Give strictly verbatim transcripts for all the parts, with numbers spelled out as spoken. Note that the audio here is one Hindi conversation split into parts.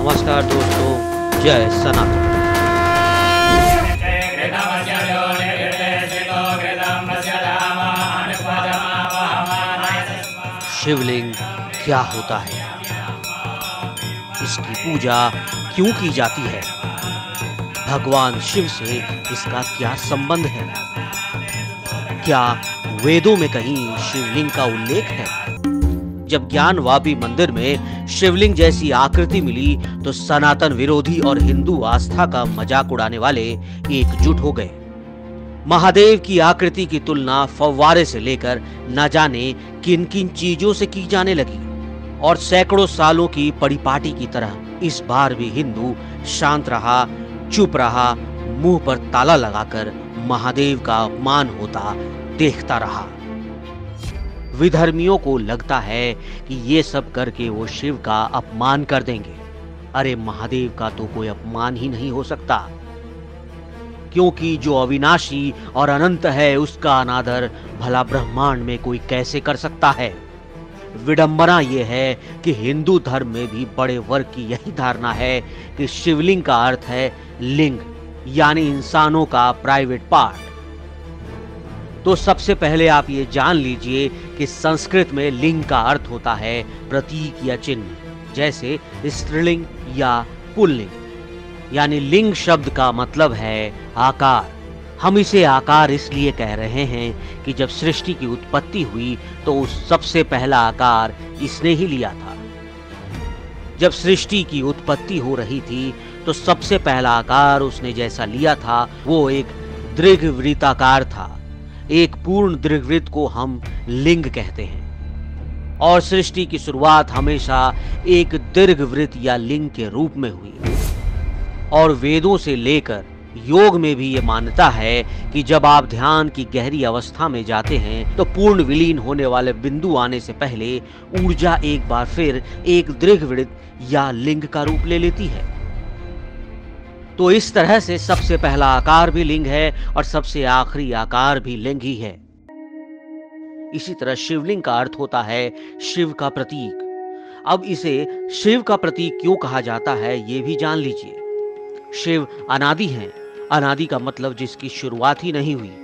नमस्कार दोस्तों, जय सनातन। शिवलिंग क्या होता है? इसकी पूजा क्यों की जाती है? भगवान शिव से इसका क्या संबंध है? क्या वेदों में कहीं शिवलिंग का उल्लेख है? जब ज्ञानवापी मंदिर में शिवलिंग जैसी आकृति मिली तो सनातन विरोधी और हिंदू आस्था का मजाक उड़ाने वाले एकजुट हो गए। महादेव की आकृति की तुलना फव्वारे से लेकर न जाने किन किन चीजों से की जाने लगी और सैकड़ों सालों की परिपाटी की तरह इस बार भी हिंदू शांत रहा, चुप रहा, मुंह पर ताला लगाकर महादेव का अपमान होता देखता रहा। विधर्मियों को लगता है कि ये सब करके वो शिव का अपमान कर देंगे। अरे महादेव का तो कोई अपमान ही नहीं हो सकता, क्योंकि जो अविनाशी और अनंत है उसका अनादर भला ब्रह्मांड में कोई कैसे कर सकता है। विडंबना यह है कि हिंदू धर्म में भी बड़े वर्ग की यही धारणा है कि शिवलिंग का अर्थ है लिंग, यानी इंसानों का प्राइवेट पार्ट। तो सबसे पहले आप ये जान लीजिए कि संस्कृत में लिंग का अर्थ होता है प्रतीक या चिन्ह, जैसे स्त्रीलिंग या पुल्लिंग। यानी लिंग शब्द का मतलब है आकार। हम इसे आकार इसलिए कह रहे हैं कि जब सृष्टि की उत्पत्ति हुई तो उस सबसे पहला आकार इसने ही लिया था। जब सृष्टि की उत्पत्ति हो रही थी तो सबसे पहला आकार उसने जैसा लिया था वो एक दीर्घवृत्ताकार था। एक पूर्ण दीर्घवृत्त को हम लिंग कहते हैं और सृष्टि की शुरुआत हमेशा एक दीर्घवृत्त या लिंग के रूप में हुई। और वेदों से लेकर योग में भी ये मान्यता है कि जब आप ध्यान की गहरी अवस्था में जाते हैं तो पूर्ण विलीन होने वाले बिंदु आने से पहले ऊर्जा एक बार फिर एक दीर्घवृत्त या लिंग का रूप ले लेती है। तो इस तरह से सबसे पहला आकार भी लिंग है और सबसे आखिरी आकार भी लिंग ही है। इसी तरह शिवलिंग का अर्थ होता है शिव का प्रतीक। अब इसे शिव का प्रतीक क्यों कहा जाता है ये भी जान लीजिए। शिव अनादि हैं। अनादि का मतलब जिसकी शुरुआत ही नहीं हुई।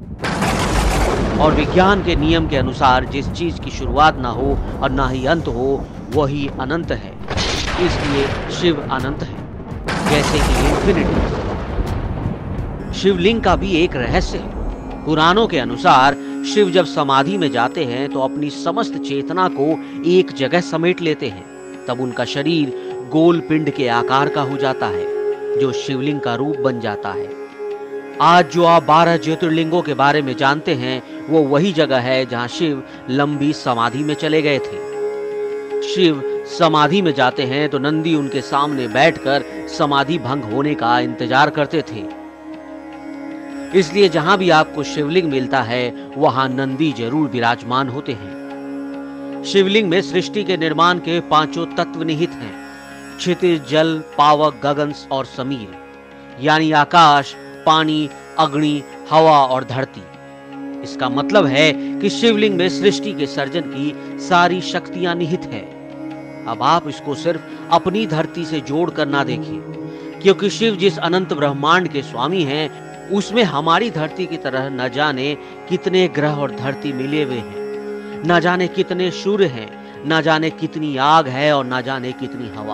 और विज्ञान के नियम के अनुसार जिस चीज की शुरुआत ना हो और ना ही अंत हो वही अनंत है। इसलिए शिव अनंत है, जैसे कि इंफिनिटी। शिवलिंग का भी एक रहस्य है। पुराणों के अनुसार शिव जब समाधि में जाते हैं तो अपनी समस्त चेतना को एक जगह समेट लेते हैं। तब उनका शरीर गोल पिंड के आकार का हो जाता है जो शिवलिंग का रूप बन जाता है। आज जो आप बारह ज्योतिर्लिंगों के बारे में जानते हैं वो वही जगह है जहां शिव लंबी समाधि में चले गए थे। शिव समाधि में जाते हैं तो नंदी उनके सामने बैठकर समाधि भंग होने का इंतजार करते थे। इसलिए जहां भी आपको शिवलिंग मिलता है वहां नंदी जरूर विराजमान होते हैं। शिवलिंग में सृष्टि के निर्माण के पांचों तत्व निहित हैं: क्षितिज, जल, पावक, गगन और समीर, यानी आकाश, पानी, अग्नि, हवा और धरती। इसका मतलब है कि शिवलिंग में सृष्टि के सर्जन की सारी शक्तियां निहित है। अब आप इसको सिर्फ अपनी धरती से जोड़ कर ना देखिए, क्योंकि शिव जिस अनंत ब्रह्मांड के स्वामी हैं उसमें हमारी धरती की तरह न जाने कितने ग्रह और धरती मिले हुए हैं, न जाने कितने सूर्य हैं, न जाने कितनी आग है और न जाने कितनी हवा।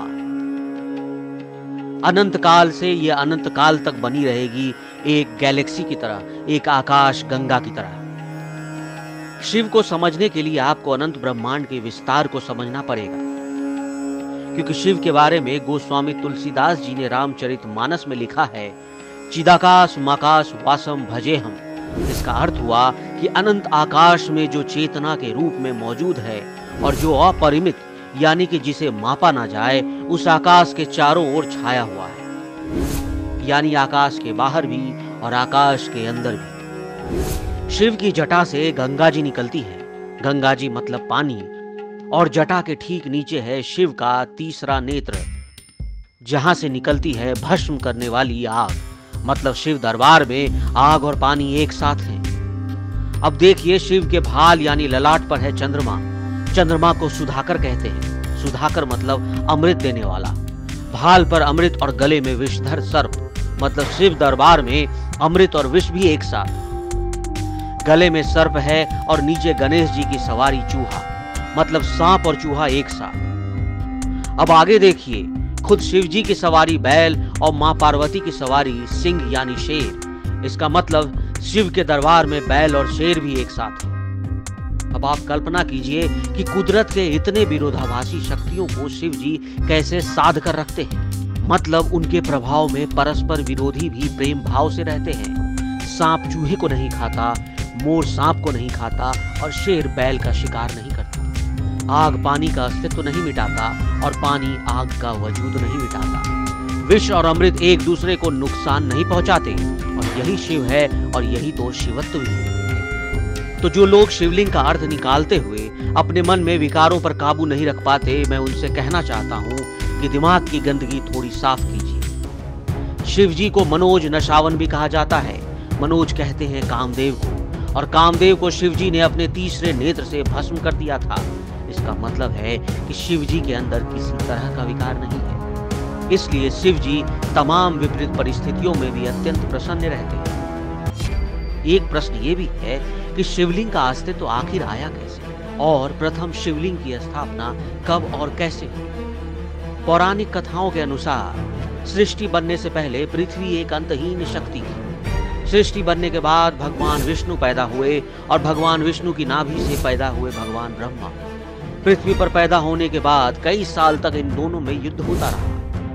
अनंत काल से ये अनंत काल तक बनी रहेगी एक गैलेक्सी की तरह, एक आकाश गंगा की तरह। शिव को समझने के लिए आपको अनंत ब्रह्मांड के विस्तार को समझना पड़ेगा, क्योंकि शिव के बारे में गोस्वामी तुलसीदास जी ने रामचरितमानस में लिखा है, चिदाकाश माकाश वासम भजे हम। इसका अर्थ हुआ कि अनंत आकाश में जो चेतना के रूप में मौजूद है और जो अपरिमित यानी कि जिसे मापा ना जाए उस आकाश के चारों ओर छाया हुआ है, यानी आकाश के बाहर भी और आकाश के अंदर भी। शिव की जटा से गंगा जी निकलती है। गंगा जी मतलब पानी, और जटा के ठीक नीचे है शिव का तीसरा नेत्र, जहां से निकलती है भस्म करने वाली आग। मतलब शिव दरबार में आग और पानी एक साथ हैं। अब देखिए, शिव के भाल यानी ललाट पर है चंद्रमा। चंद्रमा को सुधाकर कहते हैं। सुधाकर मतलब अमृत देने वाला। भाल पर अमृत और गले में विषधर सर्प, मतलब शिव दरबार में अमृत और विष भी एक साथ। गले में सर्प है और नीचे गणेश जी की सवारी चूहा, मतलब सांप और चूहा एक साथ। अब आगे देखिए, खुद शिव जी की सवारी बैल और मां पार्वती की सवारी सिंह यानी शेर। इसका मतलब शिव के दरबार में बैल और शेर भी एक साथ है। अब आप कल्पना कीजिए कि कुदरत के इतने विरोधाभासी शक्तियों को शिव जी कैसे साध कर रखते हैं। मतलब उनके प्रभाव में परस्पर विरोधी भी प्रेम भाव से रहते हैं। सांप चूहे को नहीं खाता, मोर सांप को नहीं खाता और शेर बैल का शिकार नहीं करता। आग पानी का अस्तित्व नहीं मिटाता और पानी आग का वजूद नहीं मिटाता। विष और अमृत एक दूसरे को नुकसान नहीं पहुंचाते और यही शिव है और यही तो शिवत्व भी है। तो जो लोग शिवलिंग का अर्थ निकालते हुए अपने मन में विकारों पर काबू नहीं रख पाते, मैं उनसे कहना चाहता हूं कि दिमाग की गंदगी थोड़ी साफ कीजिए। शिव जी को मनोज नशावन भी कहा जाता है। मनोज कहते हैं कामदेव को, और कामदेव को शिव जी ने अपने तीसरे नेत्र से भस्म कर दिया था। इसका मतलब है कि शिव जी के अंदर किसी तरह का विकार नहीं है। इसलिए शिव जी तमाम विपरीत परिस्थितियों में भी अत्यंत प्रसन्न रहते हैं। एक प्रश्न ये भी है कि शिवलिंग का अस्तित्व तो आखिर आया कैसे, और प्रथम शिवलिंग की स्थापना कब और कैसे हुई। पौराणिक कथाओं के अनुसार सृष्टि बनने से पहले पृथ्वी एक अंतहीन शक्ति थी। सृष्टि बनने के बाद भगवान विष्णु पैदा हुए और भगवान विष्णु की नाभि से पैदा हुए भगवान ब्रह्मा। पृथ्वी पर पैदा होने के बाद कई साल तक इन दोनों में युद्ध होता रहा।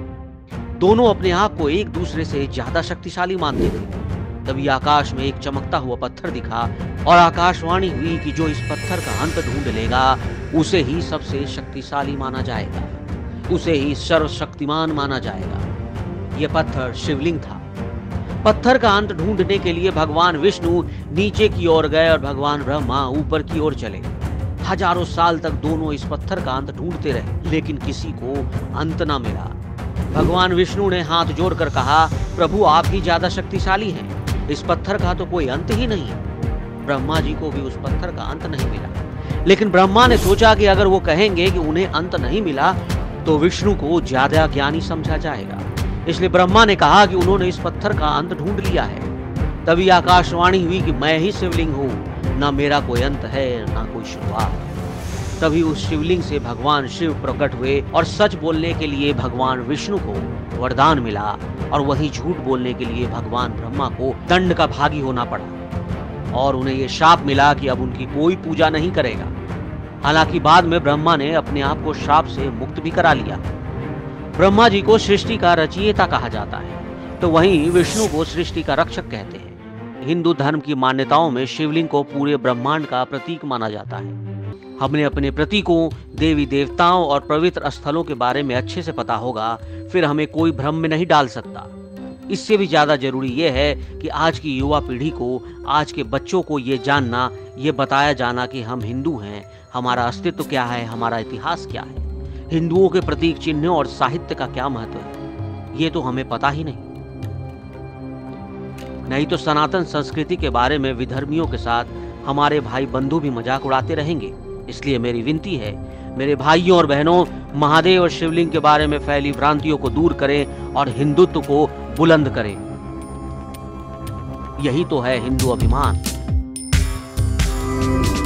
दोनों अपने आप को एक दूसरे से ज्यादा शक्तिशाली मानते थे। तभी आकाश में एक चमकता हुआ पत्थर दिखा और आकाशवाणी हुई कि जो इस पत्थर का अंत ढूंढ लेगा उसे ही सबसे शक्तिशाली माना जाएगा, उसे ही सर्वशक्तिमान माना जाएगा। यह पत्थर शिवलिंग था। पत्थर का अंत ढूंढने के लिए भगवान विष्णु नीचे की ओर गए और भगवान ब्रह्मा ऊपर की ओर चले। हजारों साल तक दोनों इस पत्थर का अंत ढूंढते रहे, लेकिन किसी को अंत ना मिला। भगवान विष्णु ने हाथ जोड़कर कहा, प्रभु आप ही ज्यादा शक्तिशाली हैं, इस पत्थर का तो कोई अंत ही नहीं है। ब्रह्मा जी को भी उस पत्थर का अंत नहीं मिला, लेकिन ब्रह्मा ने सोचा कि अगर वो कहेंगे कि उन्हें अंत नहीं मिला तो विष्णु को ज्यादा ज्ञानी समझा जाएगा। इसलिए ब्रह्मा ने कहा कि उन्होंने इस पत्थर का अंत ढूंढ लिया है। तभी आकाशवाणी हुई कि मैं ही शिवलिंग हूँ, ना मेरा कोई अंत है ना कोई शुरुआत। तभी उस शिवलिंग से भगवान शिव प्रकट हुए और सच बोलने के लिए भगवान विष्णु को वरदान मिला और वही झूठ बोलने के लिए भगवान ब्रह्मा को दंड का भागी होना पड़ा और उन्हें यह शाप मिला कि अब उनकी कोई पूजा नहीं करेगा। हालांकि बाद में ब्रह्मा ने अपने आप को शाप से मुक्त भी करा लिया। ब्रह्मा जी को सृष्टि का रचयिता कहा जाता है, तो वहीं विष्णु को सृष्टि का रक्षक कहते हैं। हिंदू धर्म की मान्यताओं में शिवलिंग को पूरे ब्रह्मांड का प्रतीक माना जाता है। हमने अपने प्रतीकों, देवी देवताओं और पवित्र स्थलों के बारे में अच्छे से पता होगा, फिर हमें कोई भ्रम में नहीं डाल सकता। इससे भी ज्यादा जरूरी यह है कि आज की युवा पीढ़ी को, आज के बच्चों को ये जानना, ये बताया जाना कि हम हिंदू हैं, हमारा अस्तित्व क्या है, हमारा इतिहास क्या है, हिंदुओं के प्रतीक चिन्हों और साहित्य का क्या महत्व है, ये तो हमें पता ही नहीं। नहीं तो सनातन संस्कृति के बारे में विधर्मियों के साथ हमारे भाई बंधु भी मजाक उड़ाते रहेंगे। इसलिए मेरी विनती है, मेरे भाइयों और बहनों, महादेव और शिवलिंग के बारे में फैली भ्रांतियों को दूर करें और हिंदुत्व को बुलंद करें। यही तो है हिंदू अभिमान।